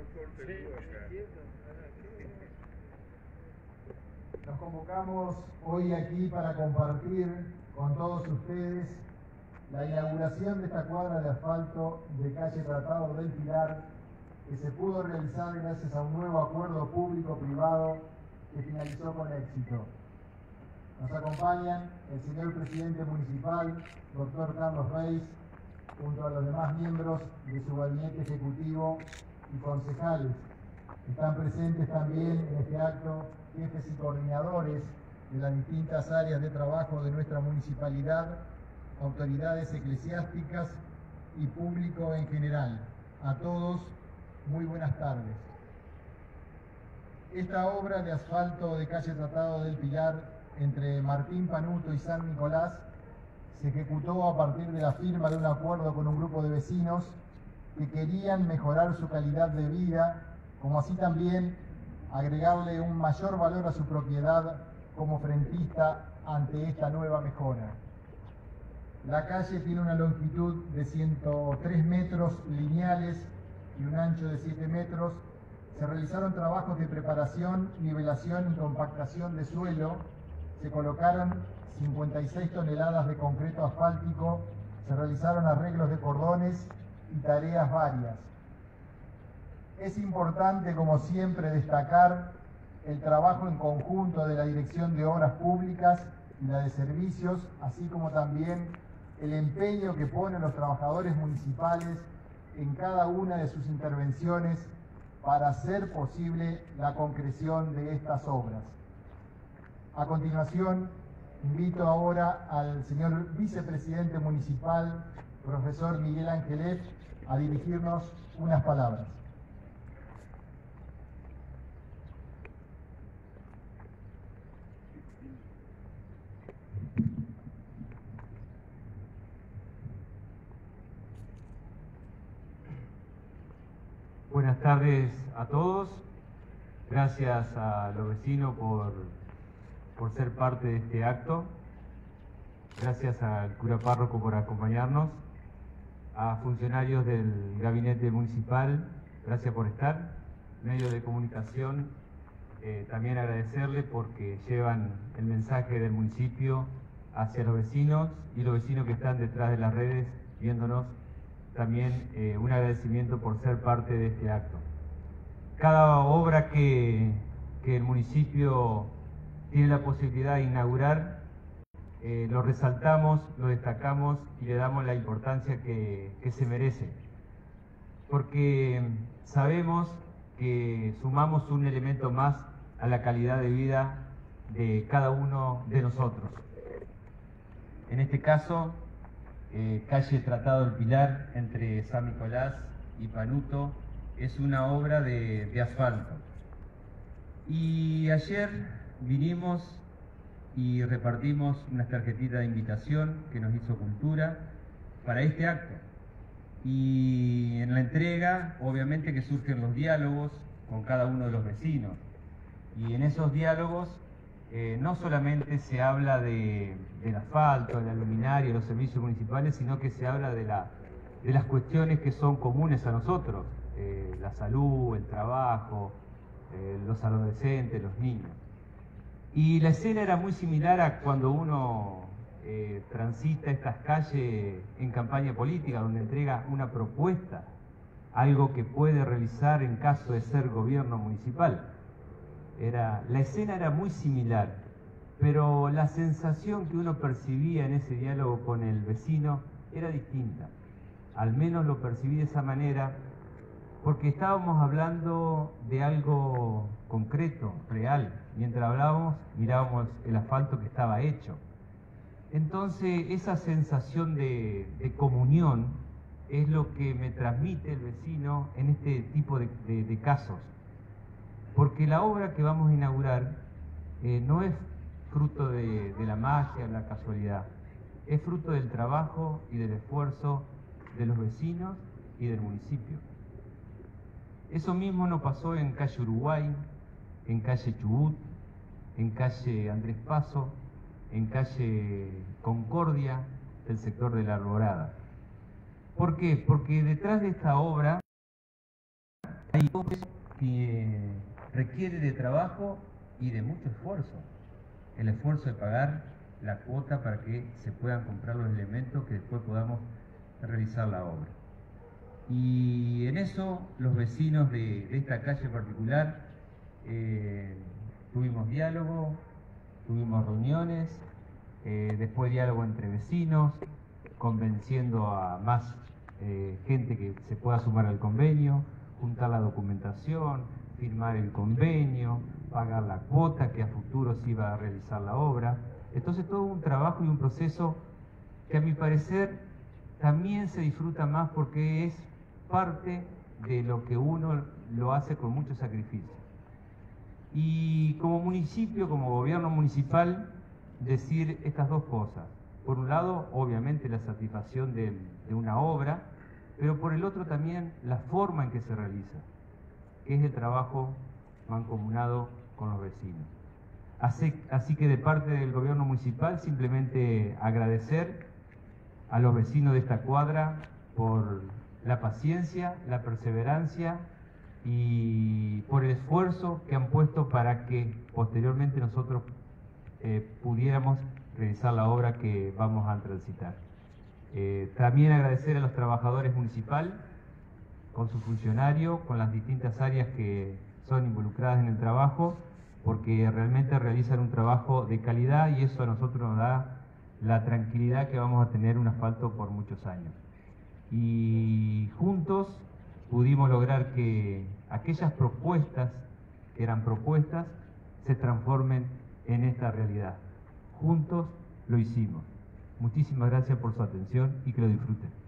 Nos convocamos hoy aquí para compartir con todos ustedes la inauguración de esta cuadra de asfalto de calle Tratado del Pilar, que se pudo realizar gracias a un nuevo acuerdo público-privado que finalizó con éxito. Nos acompañan el señor presidente municipal, doctor Carlos Reis, junto a los demás miembros de su gabinete ejecutivo y concejales. Están presentes también en este acto jefes y coordinadores de las distintas áreas de trabajo de nuestra municipalidad, autoridades eclesiásticas y público en general. A todos, muy buenas tardes. Esta obra de asfalto de calle Tratado del Pilar entre Martín Panuto y San Nicolás se ejecutó a partir de la firma de un acuerdo con un grupo de vecinos que querían mejorar su calidad de vida, como así también agregarle un mayor valor a su propiedad como frentista ante esta nueva mejora. La calle tiene una longitud de 103 metros lineales y un ancho de 7 metros. Se realizaron trabajos de preparación, nivelación y compactación de suelo. Se colocaron 56 toneladas de concreto asfáltico. Se realizaron arreglos de cordones y tareas varias. Es importante, como siempre, destacar el trabajo en conjunto de la Dirección de Obras Públicas y la de Servicios, así como también el empeño que ponen los trabajadores municipales en cada una de sus intervenciones para hacer posible la concreción de estas obras. A continuación, invito ahora al señor vicepresidente municipal, profesor Miguel Ángelet, a dirigirnos unas palabras. Buenas tardes a todos. Gracias a los vecinos por ser parte de este acto. Gracias al cura párroco por acompañarnos. A funcionarios del gabinete municipal, gracias por estar. Medios de comunicación, también agradecerles porque llevan el mensaje del municipio hacia los vecinos y los vecinos que están detrás de las redes viéndonos. También un agradecimiento por ser parte de este acto. Cada obra que el municipio tiene la posibilidad de inaugurar, lo resaltamos, lo destacamos y le damos la importancia que se merece. Porque sabemos que sumamos un elemento más a la calidad de vida de cada uno de nosotros. En este caso, calle Tratado del Pilar, entre San Nicolás y Panuto, es una obra de asfalto. Y ayer vinimos y repartimos unas tarjetitas de invitación que nos hizo Cultura para este acto. Y en la entrega, obviamente que surgen los diálogos con cada uno de los vecinos. Y en esos diálogos no solamente se habla del asfalto, de la luminaria, de los servicios municipales, sino que se habla de las cuestiones que son comunes a nosotros, la salud, el trabajo, los adolescentes, los niños. Y la escena era muy similar a cuando uno transita estas calles en campaña política, donde entrega una propuesta, algo que puede realizar en caso de ser gobierno municipal. La escena era muy similar, pero la sensación que uno percibía en ese diálogo con el vecino era distinta. Al menos lo percibí de esa manera, porque estábamos hablando de algo concreto, real. Mientras hablábamos, mirábamos el asfalto que estaba hecho. Entonces, esa sensación de comunión es lo que me transmite el vecino en este tipo de casos. Porque la obra que vamos a inaugurar no es fruto de la magia, de la casualidad. Es fruto del trabajo y del esfuerzo de los vecinos y del municipio. Eso mismo nos pasó en calle Uruguay, en calle Chubut, en calle Andrés Paso, en calle Concordia, del sector de la Alborada. ¿Por qué? Porque detrás de esta obra hay todo eso que requiere de trabajo y de mucho esfuerzo. El esfuerzo de pagar la cuota para que se puedan comprar los elementos que después podamos realizar la obra. Y en eso los vecinos de esta calle en particular tuvimos diálogo, tuvimos reuniones, después diálogo entre vecinos, convenciendo a más gente que se pueda sumar al convenio, juntar la documentación, firmar el convenio, pagar la cuota que a futuro se iba a realizar la obra. Entonces todo un trabajo y un proceso que a mi parecer también se disfruta más porque es parte de lo que uno lo hace con mucho sacrificio. Y como municipio, como gobierno municipal, decir estas dos cosas. Por un lado, obviamente, la satisfacción de una obra, pero por el otro también la forma en que se realiza, que es el trabajo mancomunado con los vecinos. Así que de parte del gobierno municipal, simplemente agradecer a los vecinos de esta cuadra por la paciencia, la perseverancia y por el esfuerzo que han puesto para que posteriormente nosotros pudiéramos realizar la obra que vamos a transitar. También agradecer a los trabajadores municipales, con sus funcionarios, con las distintas áreas que son involucradas en el trabajo, porque realmente realizan un trabajo de calidad y eso a nosotros nos da la tranquilidad que vamos a tener un asfalto por muchos años. Y juntos pudimos lograr que aquellas propuestas que eran propuestas se transformen en esta realidad. Juntos lo hicimos. Muchísimas gracias por su atención y que lo disfruten.